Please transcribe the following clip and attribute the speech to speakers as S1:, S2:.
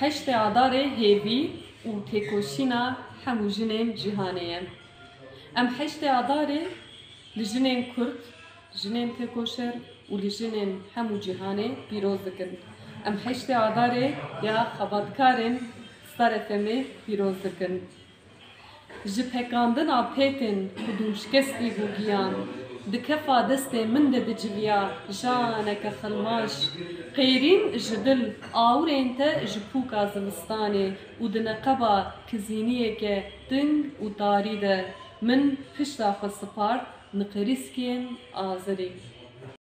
S1: heşte adarê hêvî û têkoşîna hemû jinên cîhanê ye. Em heştê adarê li jinên Kurd, jinên têkoşer û li jinên hemû cîhanê pîroz dikin. Em heştê adarê ya xebatkarên Star FM'ê pîroz dikin. Ji pekandina pêtên ku dûşkestî bû giyan, di kefa destê min de diciviya janeke xilmaş. Qêrîn ji dil awirên te ji pûka zivistanê û di neqeba kizîniyeke ting û tarî de min pişta xwe sipard niqerîskiyên azirî.